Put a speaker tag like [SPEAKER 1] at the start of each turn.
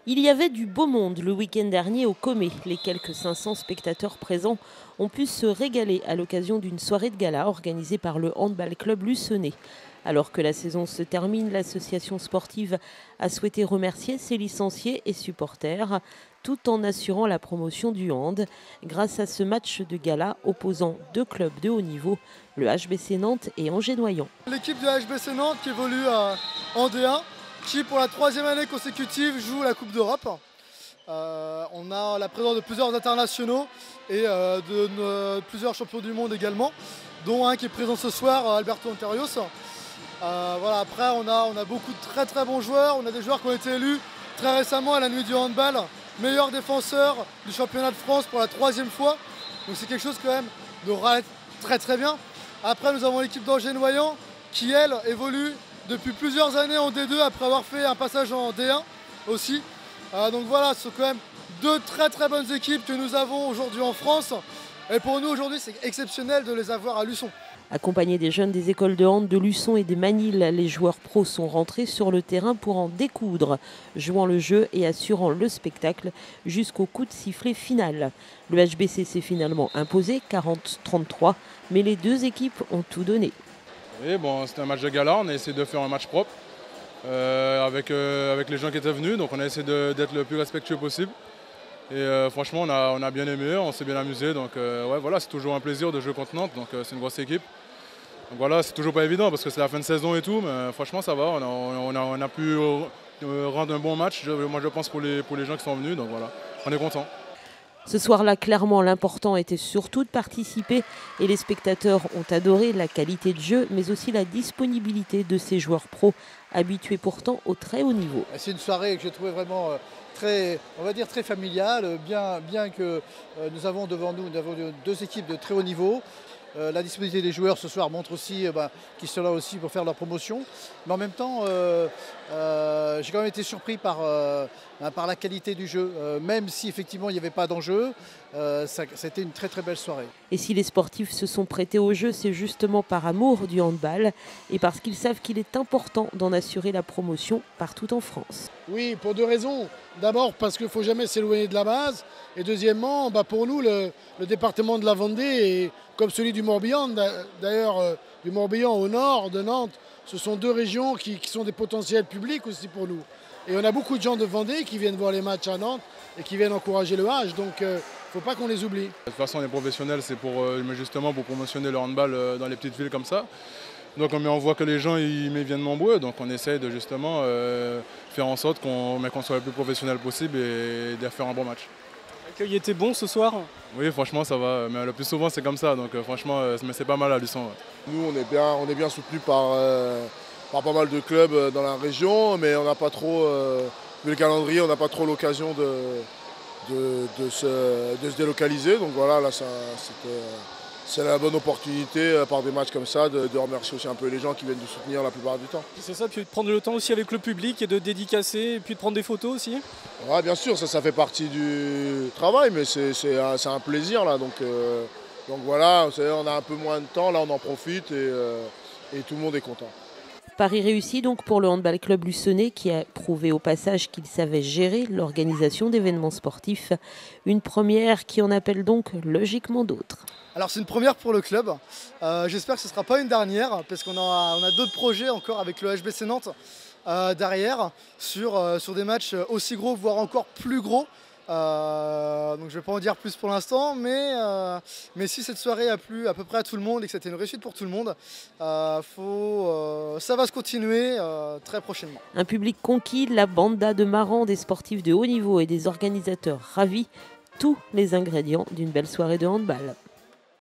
[SPEAKER 1] Il y avait du beau monde le week-end dernier au Comet. Les quelques 500 spectateurs présents ont pu se régaler à l'occasion d'une soirée de gala organisée par le Handball Club Luçonnais. Alors que la saison se termine, l'association sportive a souhaité remercier ses licenciés et supporters tout en assurant la promotion du hand grâce à ce match de gala opposant deux clubs de haut niveau, le HBC Nantes et Angers Noyant.
[SPEAKER 2] L'équipe de HBC Nantes qui évolue en D1, qui pour la troisième année consécutive joue la Coupe d'Europe. On a la présence de plusieurs internationaux et plusieurs champions du monde également, dont un qui est présent ce soir, Alberto Onterios. Voilà, après on a beaucoup de très bons joueurs. On a des joueurs qui ont été élus très récemment à la nuit du handball meilleur défenseur du championnat de France pour la troisième fois. Donc c'est quelque chose quand même de très bien. Après nous avons l'équipe d'Angers Noyant qui elle évolue depuis plusieurs années en D2 après avoir fait un passage en D1 aussi. Donc voilà, ce sont quand même deux très bonnes équipes que nous avons aujourd'hui en France. Et pour nous aujourd'hui c'est exceptionnel de les avoir à Luçon.
[SPEAKER 1] Accompagnés des jeunes des écoles de hand de Luçon et des Manil, les joueurs pros sont rentrés sur le terrain pour en découdre, jouant le jeu et assurant le spectacle jusqu'au coup de sifflet final. Le HBC s'est finalement imposé 40-33, mais les deux équipes ont tout donné.
[SPEAKER 3] Oui, bon, c'était un match de gala, on a essayé de faire un match propre avec les gens qui étaient venus, donc on a essayé d'être le plus respectueux possible. Et franchement, on a bien aimé, on s'est bien amusé. Donc ouais, voilà, c'est toujours un plaisir de jouer contre Nantes. Donc c'est une grosse équipe. Donc voilà, c'est toujours pas évident parce que c'est la fin de saison et tout, mais franchement ça va. On a pu rendre un bon match. Moi je pense pour les gens qui sont venus. Donc voilà, on est content.
[SPEAKER 1] Ce soir-là, clairement, l'important était surtout de participer et les spectateurs ont adoré la qualité de jeu, mais aussi la disponibilité de ces joueurs pros, habitués pourtant au très haut niveau.
[SPEAKER 4] C'est une soirée que j'ai trouvée vraiment très familiale, bien que nous avons devant nous deux équipes de très haut niveau. La disponibilité des joueurs ce soir montre aussi qu'ils sont là aussi pour faire leur promotion. Mais en même temps, j'ai quand même été surpris par la qualité du jeu. Même si effectivement il n'y avait pas d'enjeu, c'était une très belle soirée.
[SPEAKER 1] Et si les sportifs se sont prêtés au jeu, c'est justement par amour du handball et parce qu'ils savent qu'il est important d'en assurer la promotion partout en France.
[SPEAKER 5] Oui, pour deux raisons. D'abord parce qu'il ne faut jamais s'éloigner de la base. Et deuxièmement, pour nous, le département de la Vendée, est, comme celui du Morbihan, d'ailleurs du Morbihan au nord de Nantes, ce sont deux régions qui sont des potentiels publics aussi pour nous. Et on a beaucoup de gens de Vendée qui viennent voir les matchs à Nantes et qui viennent encourager le H. Donc il ne faut pas qu'on les oublie.
[SPEAKER 3] De toute façon, les professionnels, c'est justement pour promotionner le handball dans les petites villes comme ça. Donc on voit que les gens ils viennent nombreux, donc on essaye de justement faire en sorte qu'on soit le plus professionnel possible et de faire un bon match.
[SPEAKER 6] L'accueil était bon ce soir?
[SPEAKER 3] Oui, franchement ça va, mais le plus souvent c'est comme ça, donc franchement c'est pas mal à Luçon. Ouais.
[SPEAKER 7] Nous on est bien soutenus par pas mal de clubs dans la région, mais on n'a pas trop, vu le calendrier, on n'a pas trop l'occasion de se délocaliser, donc voilà, là c'est la bonne opportunité par des matchs comme ça de remercier aussi un peu les gens qui viennent nous soutenir la plupart du temps.
[SPEAKER 6] C'est ça, puis de prendre le temps aussi avec le public et de dédicacer et puis de prendre des photos aussi.
[SPEAKER 7] Ouais, bien sûr, ça fait partie du travail, mais c'est un plaisir là, donc voilà, on a un peu moins de temps, là on en profite et tout le monde est content.
[SPEAKER 1] Pari réussi donc pour le Handball Club Luçonnais qui a prouvé au passage qu'il savait gérer l'organisation d'événements sportifs. Une première qui en appelle donc logiquement d'autres.
[SPEAKER 2] Alors c'est une première pour le club. J'espère que ce ne sera pas une dernière parce qu'on a d'autres projets encore avec le HBC Nantes derrière sur des matchs aussi gros, voire encore plus gros. Donc je ne vais pas en dire plus pour l'instant, mais si cette soirée a plu à peu près à tout le monde et que c'était une réussite pour tout le monde, ça va se continuer très prochainement.
[SPEAKER 1] Un public conquis, la banda de marrants, des sportifs de haut niveau et des organisateurs ravis, tous les ingrédients d'une belle soirée de handball.